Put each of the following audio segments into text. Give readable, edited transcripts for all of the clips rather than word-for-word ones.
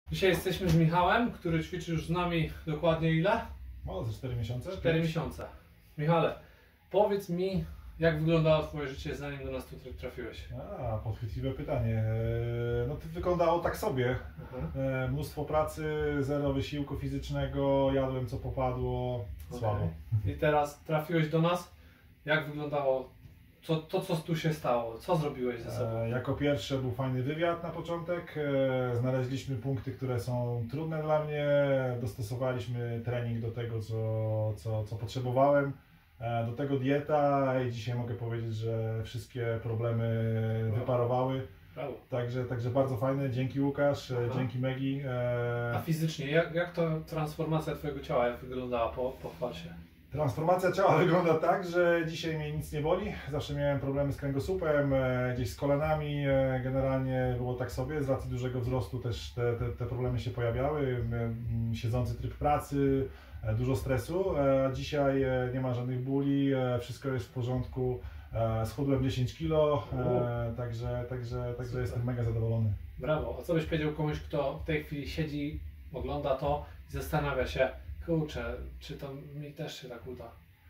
Dzisiaj jesteśmy z Michałem, który ćwiczy już z nami dokładnie ile? O, ze 4 miesiące? 4 miesiące. Michale, powiedz mi, jak wyglądało Twoje życie, zanim do nas tutaj trafiłeś? Podchwytliwe pytanie. No to wyglądało tak sobie. Mnóstwo pracy, zero wysiłku fizycznego, jadłem co popadło, słabo. I teraz trafiłeś do nas, jak wyglądało co tu się stało? Co zrobiłeś ze sobą? Jako pierwsze był fajny wywiad na początek. Znaleźliśmy punkty, które są trudne dla mnie. Dostosowaliśmy trening do tego, co potrzebowałem. Do tego dieta i dzisiaj mogę powiedzieć, że wszystkie problemy wyparowały. Brawo. Także bardzo fajne. Dzięki Łukasz, dzięki Megi. A fizycznie, jak to transformacja Twojego ciała wyglądała? Pochwal się. Transformacja ciała wygląda tak, że dzisiaj mnie nic nie boli. Zawsze miałem problemy z kręgosłupem, gdzieś z kolanami. Generalnie było tak sobie. Z racji dużego wzrostu też te problemy się pojawiały. Siedzący tryb pracy, dużo stresu. Dzisiaj nie ma żadnych bóli, wszystko jest w porządku. Schudłem 10 kg, także jestem mega zadowolony. Brawo. A co byś powiedział komuś, kto w tej chwili siedzi, ogląda to i zastanawia się, kurczę, czy to mi też się tak uda?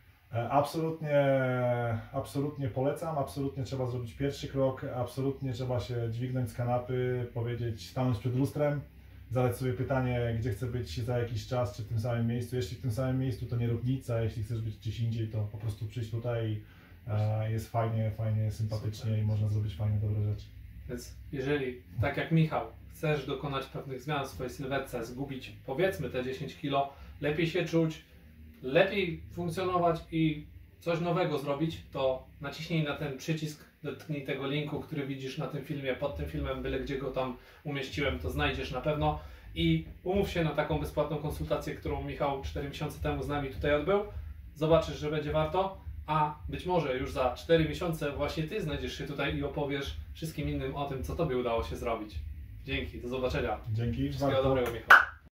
Absolutnie polecam, absolutnie trzeba zrobić pierwszy krok, absolutnie trzeba się dźwignąć z kanapy, powiedzieć, stanąć przed lustrem, zadać sobie pytanie, gdzie chcę być za jakiś czas, czy w tym samym miejscu. Jeśli w tym samym miejscu, to nie rób nic, a jeśli chcesz być gdzieś indziej, to po prostu przyjść tutaj. Jest fajnie, sympatycznie. Super. I można zrobić fajne, dobre rzeczy. Więc jeżeli, tak jak Michał, chcesz dokonać pewnych zmian w swojej sylwetce, zgubić powiedzmy te 10 kg, lepiej się czuć, lepiej funkcjonować i coś nowego zrobić, to naciśnij na ten przycisk, dotknij tego linku, który widzisz na tym filmie, pod tym filmem, byle gdzie go tam umieściłem, to znajdziesz na pewno i umów się na taką bezpłatną konsultację, którą Michał 4 miesiące temu z nami tutaj odbył. Zobaczysz, że będzie warto, a być może już za 4 miesiące właśnie Ty znajdziesz się tutaj i opowiesz wszystkim innym o tym, co Tobie udało się zrobić. Dzięki, do zobaczenia. Dzięki. Wszystkiego dobrego, Michał.